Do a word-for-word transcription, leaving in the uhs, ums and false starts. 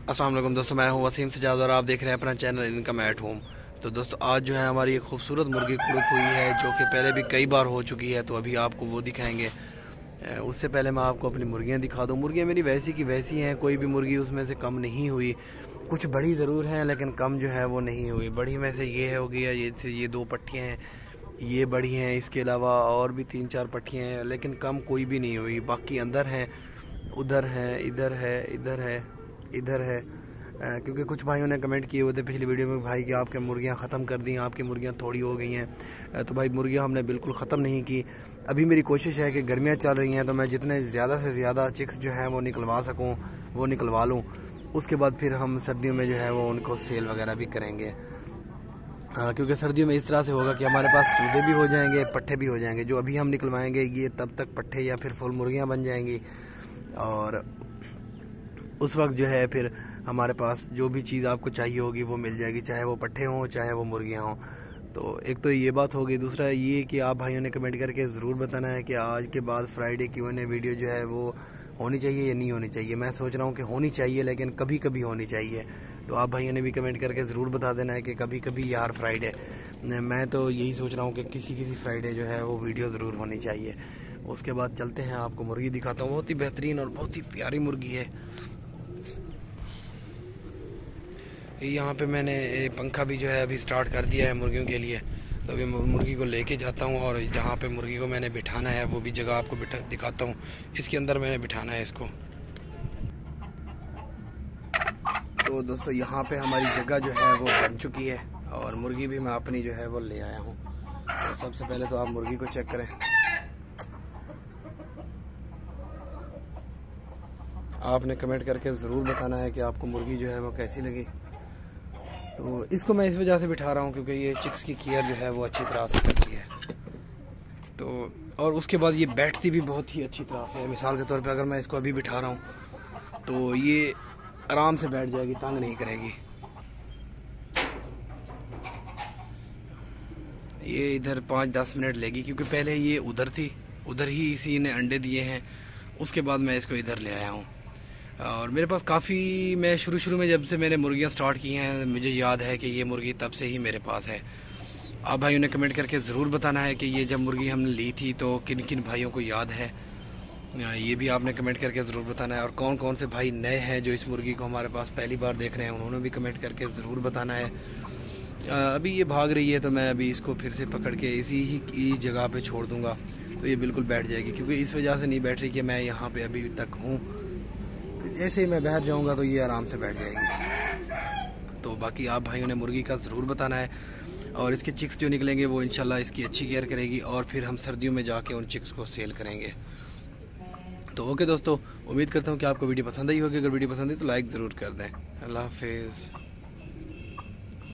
अस्सलाम वालेकुम दोस्तों, मैं हूं वसीम सजाद और आप देख रहे हैं अपना चैनल इनकम एट होम। तो दोस्तों आज जो है हमारी एक खूबसूरत मुर्गी कुड़क हुई है जो कि पहले भी कई बार हो चुकी है, तो अभी आपको वो दिखाएंगे। अ, उससे पहले मैं आपको अपनी मुर्गियां दिखा दूं। मुर्गियां मेरी वैसी की वैसी हैं, कोई भी मुर्गी उसमें से कम नहीं हुई। कुछ बड़ी ज़रूर हैं लेकिन कम जो है वो नहीं हुई। बड़ी में से ये हो गया, ये से ये दो पट्टियाँ हैं, ये बड़ी हैं। इसके अलावा और भी तीन चार पट्टियाँ हैं लेकिन कम कोई भी नहीं हुई। बाकी अंदर हैं, उधर है, इधर है, इधर है, इधर है। अ, क्योंकि कुछ भाइयों ने कमेंट किए हुए थे पिछली वीडियो में, भाई कि आपके मुर्गियां ख़त्म कर दी, आपकी मुर्गियां थोड़ी हो गई हैं। अ, तो भाई मुर्गियां हमने बिल्कुल ख़त्म नहीं की। अभी मेरी कोशिश है कि गर्मियां चल रही हैं तो मैं जितने ज़्यादा से ज़्यादा चिक्स जो हैं वो निकलवा सकूं वो निकलवा लूं। उसके बाद फिर हम सर्दियों में जो है वो उनको सेल वगैरह भी करेंगे। हाँ, क्योंकि सर्दियों में इस तरह से होगा कि हमारे पास चूजे भी हो जाएंगे, पट्ठे भी हो जाएंगे। जो अभी हम निकलवाएंगे ये तब तक पट्ठे या फिर फुल मुर्गियाँ बन जाएंगी, और उस वक्त जो है फिर हमारे पास जो भी चीज़ आपको चाहिए होगी वो मिल जाएगी, चाहे वो पट्ठे हों चाहे वो मुर्गियाँ हों। तो एक तो ये बात होगी। दूसरा ये कि आप भाइयों ने कमेंट करके ज़रूर बताना है कि आज के बाद फ्राइडे की वन वीडियो जो है वो होनी चाहिए या नहीं होनी चाहिए। मैं सोच रहा हूँ कि होनी चाहिए, लेकिन कभी कभी होनी चाहिए। तो आप भाइयों ने भी कमेंट करके ज़रूर बता देना है कि कभी कभी यार फ्राइडे। मैं तो यही सोच रहा हूँ कि किसी किसी फ्राइडे जो है वो वीडियो ज़रूर होनी चाहिए। उसके बाद चलते हैं, आपको मुर्गी दिखाता हूँ। बहुत ही बेहतरीन और बहुत ही प्यारी मुर्गी है। यहाँ पे मैंने पंखा भी जो है अभी स्टार्ट कर दिया है मुर्गियों के लिए। तो अभी मुर्गी को लेके जाता हूँ और जहाँ पे मुर्गी को मैंने बिठाना है वो भी जगह आपको बिठा दिखाता हूँ। इसके अंदर मैंने बिठाना है इसको। तो दोस्तों यहाँ पे हमारी जगह जो है वो बन चुकी है और मुर्गी भी मैं अपनी जो है वो ले आया हूँ। तो सबसे पहले तो आप मुर्गी को चेक करें। आपने कमेंट करके ज़रूर बताना है कि आपको मुर्गी जो है वो कैसी लगी। तो इसको मैं इस वजह से बिठा रहा हूँ क्योंकि ये चिक्स की केयर जो है वो अच्छी तरह से करती है। तो और उसके बाद ये बैठती भी बहुत ही अच्छी तरह से है। मिसाल के तौर पे अगर मैं इसको अभी बिठा रहा हूँ तो ये आराम से बैठ जाएगी, तंग नहीं करेगी। ये इधर पाँच दस मिनट लेगी क्योंकि पहले ये उधर थी, उधर ही इसी ने अंडे दिए हैं। उसके बाद मैं इसको इधर ले आया हूँ। और मेरे पास काफ़ी, मैं शुरू शुरू में जब से मैंने मुर्गियाँ स्टार्ट की हैं मुझे याद है कि ये मुर्गी तब से ही मेरे पास है। आप भाइयों ने कमेंट करके ज़रूर बताना है कि ये जब मुर्गी हमने ली थी तो किन किन भाइयों को याद है, ये भी आपने कमेंट करके ज़रूर बताना है। और कौन कौन से भाई नए हैं जो इस मुर्गी को हमारे पास पहली बार देख रहे हैं उन्होंने भी कमेंट करके ज़रूर बताना है। अभी ये भाग रही है तो मैं अभी इसको फिर से पकड़ के इसी ही जगह पे छोड़ दूँगा तो ये बिल्कुल बैठ जाएगी। क्योंकि इस वजह से नहीं बैठ रही कि मैं यहाँ पे अभी तक हूँ, जैसे ही मैं बैठ जाऊँगा तो ये आराम से बैठ जाएगी। तो बाकी आप भाइयों ने मुर्गी का ज़रूर बताना है। और इसके चिक्स जो निकलेंगे वो इंशाल्लाह इसकी अच्छी केयर करेगी और फिर हम सर्दियों में जाके उन चिक्स को सेल करेंगे। तो ओके दोस्तों, उम्मीद करता हूँ कि आपको वीडियो पसंद आई होगी। अगर वीडियो पसंद आई तो लाइक ज़रूर कर दें। अल्लाह हाफिज़।